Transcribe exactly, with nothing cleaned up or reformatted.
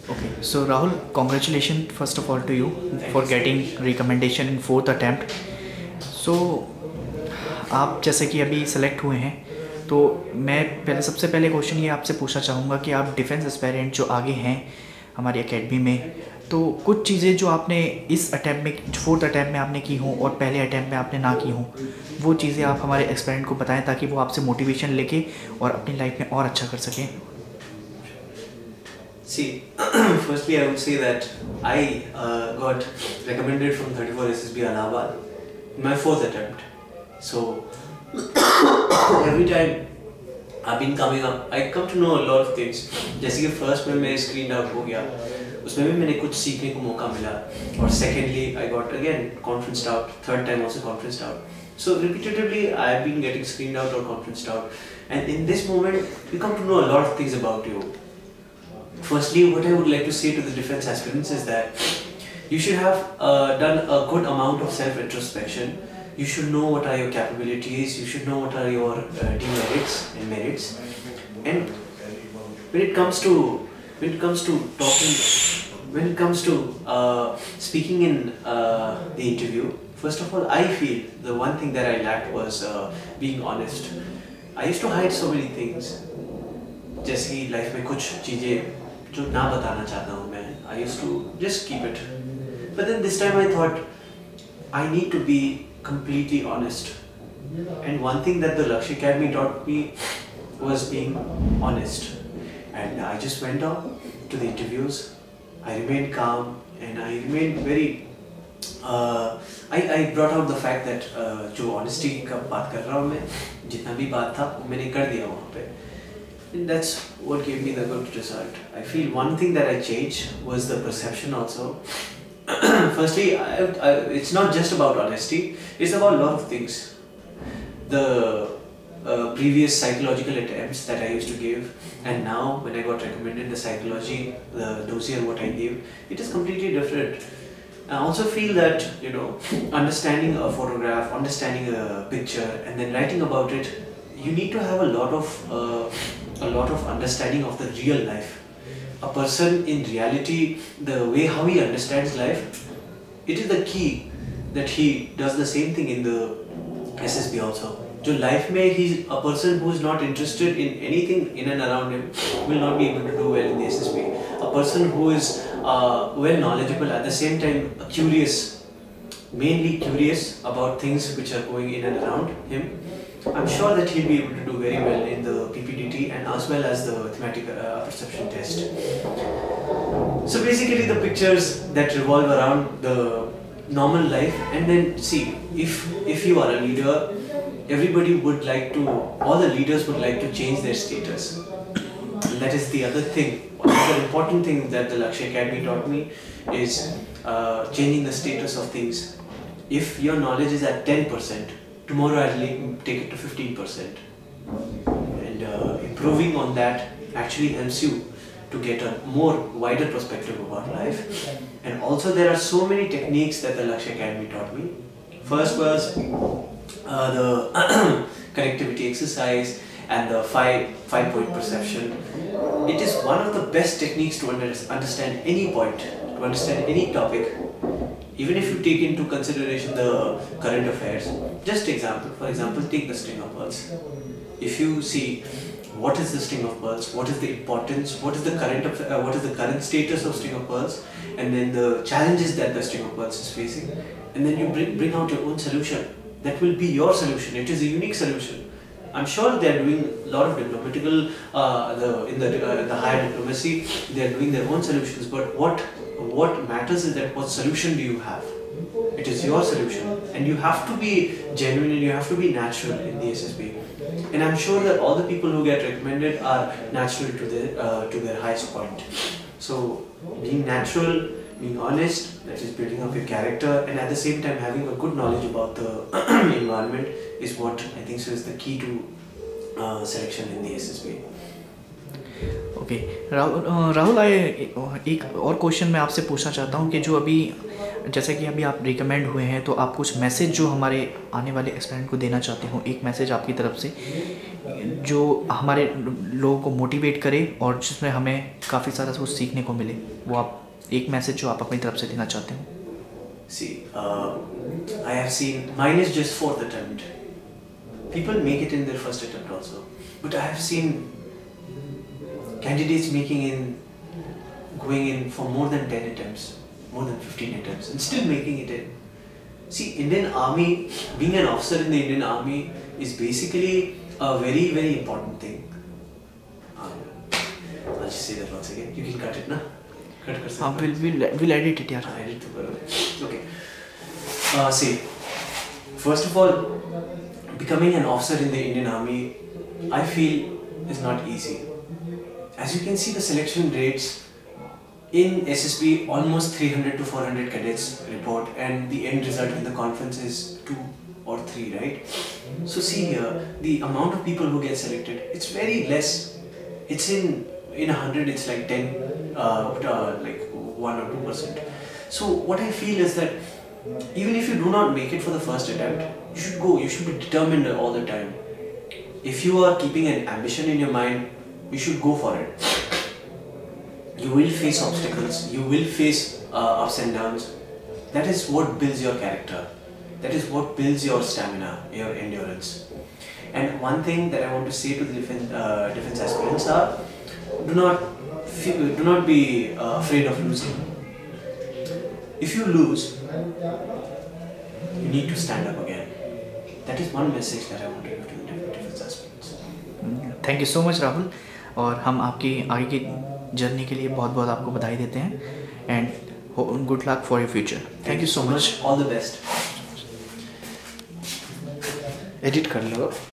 Okay, so Rahul, congratulations first of all to you Thank for you. getting recommendation in fourth attempt. So आप जैसे कि अभी select हुए हैं, तो मैं पहले सबसे पहले क्वेश्चन ये आपसे पूछना चाहूँगा कि आप डिफेंस एस्पायरेंट जो आगे हैं हमारी एकेडमी में, तो कुछ चीज़ें जो आपने इस अटैम्प्ट में फोर्थ अटैम्प्ट में आपने की हों और पहले अटैम्प्ट में आपने ना की हों, वो चीज़ें आप हमारे एस्पायरेंट को बताएं ताकि वो आपसे मोटिवेशन लेके और अपनी लाइफ में और अच्छा कर सकें. See, firstly I would say that I uh, got recommended from thirty-four S S B Allahabad in my fourth attempt. So every time I've been coming up, I come to know a lot of things. जैसे कि first में मैं screened out हो गया, उसमें भी मैंने कुछ सीखने को मौका मिला. और secondly I got again conferenced out, third time also conferenced out. So repetitively I've been getting screened out or conferenced out. And in this moment you come to know a lot of things about you. Firstly, what I would like to say to the defense aspirants is that you should have uh, done a good amount of self-introspection. You should know what are your capabilities, you should know what are your uh, demerits and merits. And when it comes to when it comes to talking, when it comes to uh, speaking in uh, the interview, first of all, I feel the one thing that I lacked was uh, being honest. I used to hide so many things. जैसे life में कुछ चीजें जो ना बताना चाहता हूँ मैं, I used to just keep it. But then this time I thought I need to be completely honest. And one thing that the Lakshya Academy taught me was being honest. And I just went out to the interviews. I remained calm and I remained very. Uh, I I brought out the fact that uh, जो honesty का बात कर रहा हूँ मैं, जितना भी बात था वो मैंने कर दिया वहाँ पे. And that's what gave me the good result. I feel one thing that I changed was the perception also. Firstly, I, I, it's not just about honesty, it's about a lot of things. The uh, previous psychological attempts that I used to give, and now when I got recommended the psychology, the dossier what I gave, it is completely different. I also feel that, you know, understanding a photograph, understanding a picture, and then writing about it, you need to have a lot of uh, a lot of understanding of the real life. A person in reality, the way how he understands life, it is the key that he does the same thing in the S S B also. So life में he's a person who is not interested in anything in and around him will not be able to do well in the S S B. A person who is uh, well knowledgeable, at the same time curious, mainly curious about things which are going in and around him, I'm sure that he'll be able to do very well in the P P D T and as well as the thematic uh, perception test. So basically the pictures that revolve around the normal life, and then see, if if you are a leader, everybody would like to, all the leaders would like to change their status. And that is the other thing, another important thing that the Lakshya Academy taught me is uh, changing the status of things. If your knowledge is at ten percent, tomorrow I'll take it to fifteen percent. And uh, improving on that actually helps you to get a more wider perspective about life. And also there are so many techniques that the Lakshya Academy taught me. First was uh, the connectivity exercise and the five, five point perception. It is one of the best techniques to under, understand any point, to understand any topic. Even if you take into consideration the current affairs, just example, for example, take the string of pearls. If you see what is the string of pearls, what is the importance, what is the current, uh, what is the current status of string of pearls, and then the challenges that the string of pearls is facing, and then you bring bring out your own solution. That will be your solution. It is a unique solution. I'm sure they are doing a lot of diplomatical, uh, the in the uh, the higher diplomacy, they are doing their own solutions. But what what matters is that what solution do you have? It is your solution, and you have to be genuine and you have to be natural in the S S B. And I'm sure that all the people who get recommended are natural to their uh, to their highest point. So being natural, being honest, that is building up your character, and at the same time having a good knowledge about the environment is what I think so is the key to uh, selection in the S S B. Okay Rahul, Rahul आए एक और question मैं आपसे पूछना चाहता हूँ कि जो अभी जैसे कि अभी आप रिकमेंड हुए हैं, तो आप कुछ मैसेज जो हमारे आने वाले एस्पिरेंट को देना चाहते हो, एक मैसेज आपकी तरफ से जो हमारे लोगों को मोटिवेट करे और जिसमें हमें काफ़ी सारा कुछ सीखने को मिले, वो आप एक मैसेज जो आप अपनी तरफ से देना चाहते हो? See, uh, I have seen, mine is just fourth attempt. People make it in their first attempt also. But I have seen candidates making in, going in for more than ten attempts, more than fifteen attempts, and still making it in. See, Indian Army, being an officer in the Indian Army is basically a very, very important thing. Uh, I'll just say that once again. You can cut it, na? हाँ, we'll we'll we'll edit it यार. Edit तो करो. Okay. Uh, see, first of all, becoming an officer in the Indian Army, I feel is not easy. As you can see, the selection rates in S S B, almost three hundred to four hundred cadets report, and the end result in the conference is two or three, right? So see here, the amount of people who get selected, it's very less. It's in in a hundred, it's like ten, uh, uh, like one or two percent. So what I feel is that even if you do not make it for the first attempt, you should go. You should be determined all the time. If you are keeping an ambition in your mind, you should go for it. You will face obstacles. You will face uh, ups and downs. That is what builds your character. That is what builds your stamina, your endurance. And one thing that I want to say to the defense, uh, defense aspirants are, do not feel, do not be uh, afraid of losing. If you lose, you need to stand up again. That is one message that I want to give to the defense aspirants. Thank you so much Rahul, और हम आपकी आगे की journey के लिए बहुत बहुत आपको बधाई देते हैं, and good luck for your future. Thank you so much. All the best. Edit कर लो.